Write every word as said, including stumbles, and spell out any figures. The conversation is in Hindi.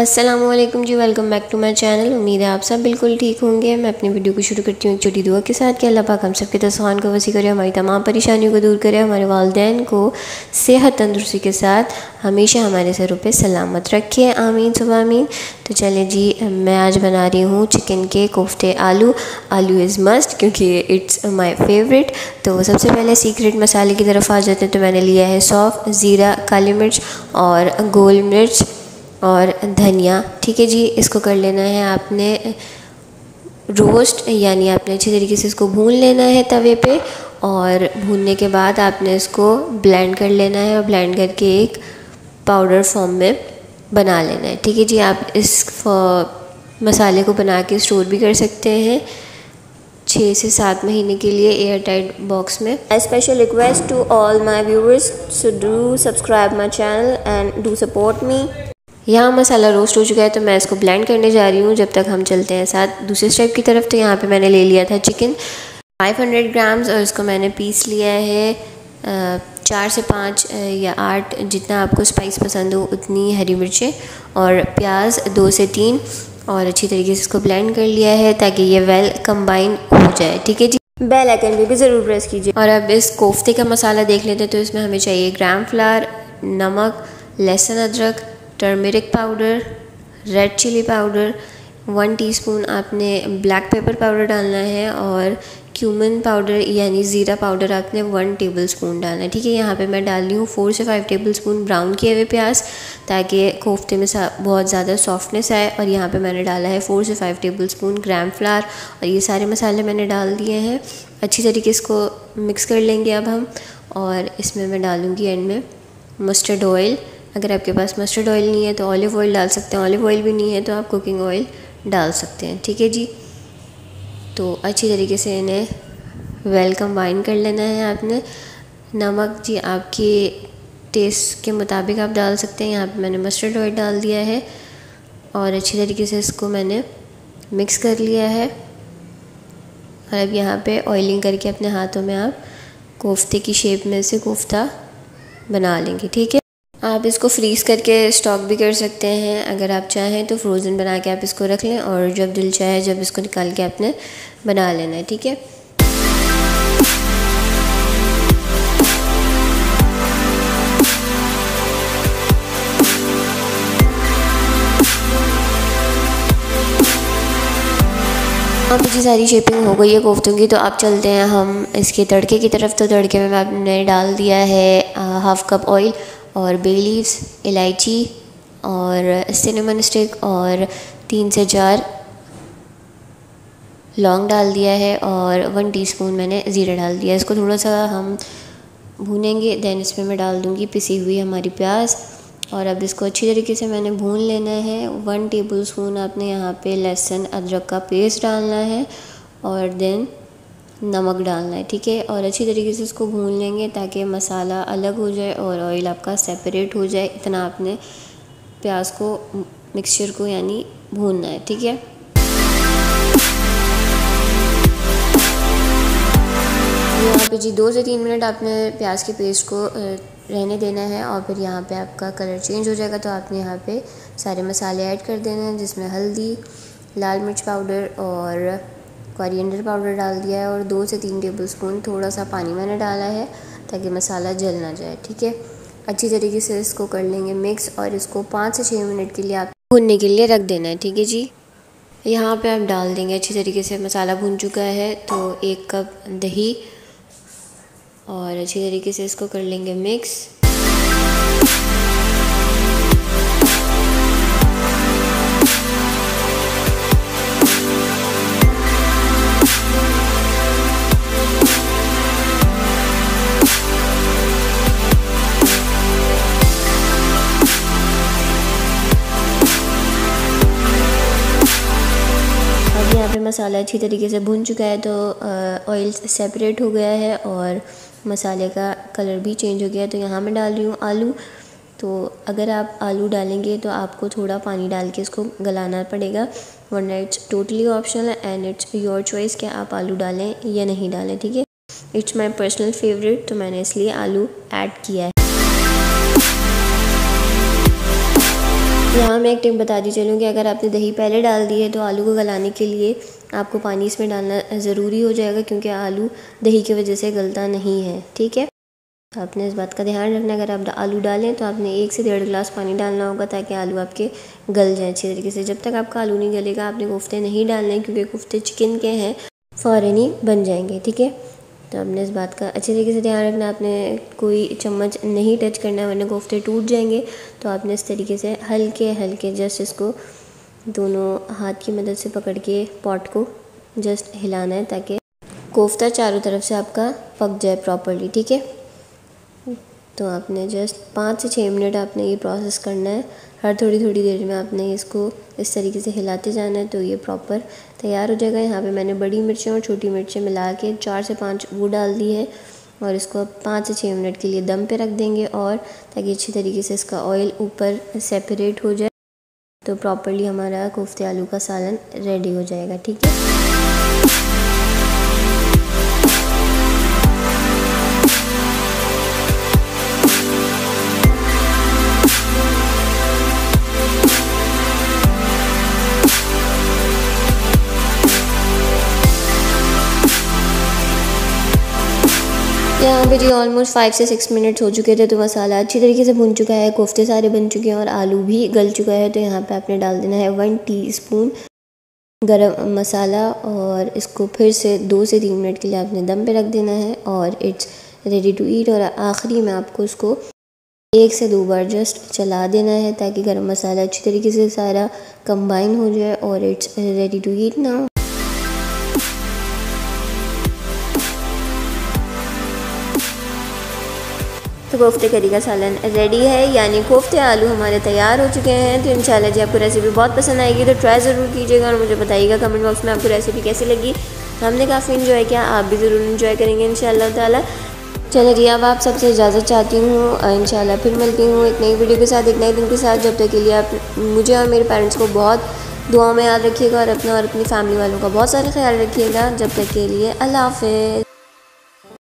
अस्सलामुअलैकुम जी, welcome back to my channel. उम्मीद है आप सब बिल्कुल ठीक होंगे। मैं अपनी वीडियो को शुरू करती हूँ एक छोटी दुआ के साथ कि अल्लाह पाक हम सब के दस्तरखान को वसी करे, हमारी तमाम परेशानियों को दूर करे, हमारे वालिदैन को सेहत तंदुरुस्ती के साथ हमेशा हमारे सरों पे सलामत रखे, आमीन सुबह आमीन। तो चले जी, मैं आज बना रही हूँ चिकन के कोफ्ते आलू। आलू इज़ मस्ट क्योंकि इट्स माई फेवरेट। तो सबसे पहले सीक्रेट मसाले की तरफ आ जाते हैं। तो मैंने लिया है सौंफ, ज़ीरा, काली मिर्च और गोल मिर्च और धनिया। ठीक है जी, इसको कर लेना है आपने रोस्ट, यानी आपने अच्छी तरीके से इसको भून लेना है तवे पे। और भूनने के बाद आपने इसको ब्लेंड कर लेना है और ब्लेंड करके एक पाउडर फॉर्म में बना लेना है। ठीक है जी, आप इस मसाले को बना के स्टोर भी कर सकते हैं छः से सात महीने के लिए एयर टाइट बॉक्स में। I special request to all my viewers, so do subscribe my channel and do support me. यहाँ मसाला रोस्ट हो चुका है तो मैं इसको ब्लेंड करने जा रही हूँ जब तक हम चलते हैं साथ दूसरे स्टेप की तरफ। तो यहाँ पे मैंने ले लिया था चिकन पाँच सौ ग्राम्स और इसको मैंने पीस लिया है चार से पाँच या आठ, जितना आपको स्पाइस पसंद हो उतनी हरी मिर्चें और प्याज दो से तीन, और अच्छी तरीके से इसको ब्लेंड कर लिया है ताकि ये वेल कंबाइन हो जाए। ठीक है जी, बेल आइकन भी, भी ज़रूर प्रेस कीजिए। और अब इस कोफ्ते का मसाला देख लेते हैं। तो इसमें हमें चाहिए ग्राम फ्लावर, नमक, लहसुन अदरक, turmeric powder, red chilli powder, one teaspoon आपने ब्लैक पेपर पाउडर डालना है और क्यूमिन पाउडर यानी ज़ीरा पाउडर आपने वन टेबलस्पून डालना है। ठीक है, यहाँ पे मैं डाल रही हूँ फोर से फाइव टेबलस्पून ब्राउन किए हुए प्याज ताकि कोफ्ते में बहुत ज़्यादा सॉफ्टनेस आए। और यहाँ पे मैंने डाला है फोर से फाइव टेबलस्पून ग्राम फ्लावर और ये सारे मसाले मैंने डाल दिए हैं। अच्छी तरीके से इसको मिक्स कर लेंगे अब हम। और इसमें मैं डालूँगी एंड में मस्टर्ड ऑयल। अगर आपके पास मस्टर्ड ऑयल नहीं है तो ऑलिव ऑयल डाल सकते हैं, ऑलिव ऑयल भी नहीं है तो आप कुकिंग ऑयल डाल सकते हैं। ठीक है जी, तो अच्छी तरीके से इन्हें वेल कंबाइन कर लेना है आपने। नमक जी आपके टेस्ट के मुताबिक आप डाल सकते हैं। यहाँ पे मैंने मस्टर्ड ऑयल डाल दिया है और अच्छी तरीके से इसको मैंने मिक्स कर लिया है। और अब यहाँ पे ऑयलिंग करके अपने हाथों में आप कोफ्ते की शेप में से कोफ्ता बना लेंगे। ठीक है, आप इसको फ्रीज़ करके स्टॉक भी कर सकते हैं। अगर आप चाहें तो फ्रोज़न बना के आप इसको रख लें और जब दिल चाहे जब इसको निकाल के आपने बना लेना है। ठीक है, अब जी सारी शेपिंग हो गई है कोफ्तों की। तो अब चलते हैं हम इसके तड़के की तरफ। तो तड़के में मैंने डाल दिया है हाफ़ कप ऑयल और बे लीव्स, इलायची और सिनेमन स्टिक और तीन से चार लौंग डाल दिया है और वन टीस्पून मैंने ज़ीरा डाल दिया। इसको थोड़ा सा हम भूनेंगे, देन इसमें मैं डाल दूँगी पिसी हुई हमारी प्याज। और अब इसको अच्छी तरीके से मैंने भून लेना है। वन टेबलस्पून आपने यहाँ पे लहसुन अदरक का पेस्ट डालना है और देन नमक डालना है। ठीक है, और अच्छी तरीके से इसको भून लेंगे ताकि मसाला अलग हो जाए और ऑयल आपका सेपरेट हो जाए। इतना आपने प्याज को मिक्सचर को यानी भूनना है। ठीक है, यहाँ पे जी दो से तीन मिनट आपने प्याज के पेस्ट को रहने देना है और फिर यहाँ पे आपका कलर चेंज हो जाएगा। तो आपने यहाँ पे सारे मसाले ऐड कर देने हैं, जिसमें हल्दी, लाल मिर्च पाउडर और कोरिएंडर पाउडर डाल दिया है और दो से तीन टेबलस्पून थोड़ा सा पानी मैंने डाला है ताकि मसाला जल ना जाए। ठीक है, अच्छी तरीके से इसको कर लेंगे मिक्स और इसको पाँच से छः मिनट के लिए आप भूनने के लिए रख देना है। ठीक है जी, यहाँ पे आप डाल देंगे अच्छी तरीके से मसाला भून चुका है तो एक कप दही और अच्छी तरीके से इसको कर लेंगे मिक्स। यहाँ पे मसाला अच्छी तरीके से भुन चुका है तो ऑयल सेपरेट हो गया है और मसाले का कलर भी चेंज हो गया है। तो यहाँ मैं डाल रही हूँ आलू। तो अगर आप आलू डालेंगे तो आपको थोड़ा पानी डाल के इसको गलाना पड़ेगा, वरना it's totally optional and it's your choice कि आप आलू डालें या नहीं डालें। ठीक है, इट्स माई पर्सनल फेवरेट तो मैंने इसलिए आलू ऐड किया है। यहाँ मैं एक टिप बताती चलूँ कि अगर आपने दही पहले डाल दी है तो आलू को गलाने के लिए आपको पानी इसमें डालना ज़रूरी हो जाएगा, क्योंकि आलू दही की वजह से गलता नहीं है। ठीक है, तो आपने इस बात का ध्यान रखना। अगर आप आलू डालें तो आपने एक से डेढ़ गिलास पानी डालना होगा ताकि आलू आपके गल जाएँ अच्छी तरीके से। जब तक आपका आलू नहीं गलेगा आपने कोफ्ते नहीं डालने, क्योंकि कोफ्ते चिकन के हैं, फ़ौरन ही बन जाएंगे। ठीक है, तो आपने इस बात का अच्छे तरीके से ध्यान रखना। आपने कोई चम्मच नहीं टच करना वरना कोफ्ते टूट जाएंगे। तो आपने इस तरीके से हल्के हल्के जस्ट इसको दोनों हाथ की मदद से पकड़ के पॉट को जस्ट हिलाना है ताकि कोफ्ता चारों तरफ से आपका पक जाए प्रॉपर्ली। ठीक है, तो आपने जस्ट पाँच से छः मिनट आपने ये प्रोसेस करना है। हर थोड़ी थोड़ी देर में आपने इसको इस तरीके से हिलाते जाना है तो ये प्रॉपर तैयार हो जाएगा। यहाँ पे मैंने बड़ी मिर्चें और छोटी मिर्चें मिला के चार से पाँच वो डाल दी है और इसको अब पाँच से छः मिनट के लिए दम पे रख देंगे, और ताकि अच्छी तरीके से इसका ऑयल ऊपर सेपरेट हो जाए तो प्रॉपर्ली हमारा कोफ्ते आलू का सालन रेडी हो जाएगा। ठीक है, यहाँ पे जी ऑलमोस्ट फाइव से सिक्स मिनट्स हो चुके थे तो मसाला अच्छी तरीके से भुन चुका है, कोफ्ते सारे बन चुके हैं और आलू भी गल चुका है। तो यहाँ पे आपने डाल देना है वन टीस्पून गरम मसाला और इसको फिर से दो से तीन मिनट के लिए आपने दम पे रख देना है और इट्स रेडी टू ईट। और आखिरी में आपको इसको एक से दो बार जस्ट चला देना है ताकि गरम मसाला अच्छी तरीके से सारा कंबाइन हो जाए और it's ready to eat now. तो कोफ्ते करी का सालन रेडी है, यानी कोफ्ते आलू हमारे तैयार हो चुके हैं। तो इंशाल्लाह जी आपको रेसिपी बहुत पसंद आएगी तो ट्राई ज़रूर कीजिएगा और मुझे बताइएगा कमेंट बॉक्स में आपको रेसिपी कैसी लगी। हमने काफ़ी इन्जॉय किया, आप भी ज़रूर इन्जॉय करेंगे इंशाल्लाह ताला। चलो जी, अब आप सबसे इजाज़त चाहती हूँ, इंशाल्लाह फिर मिलती हूँ एक नई वीडियो के साथ, एक नए दिन के साथ। जब तक के लिए आप मुझे और मेरे पेरेंट्स को बहुत दुआ में याद रखिएगा और अपना और अपनी फैमिली वालों का बहुत सारा ख्याल रखिएगा। जब तक के लिए अल्लाह हाफ़िज़।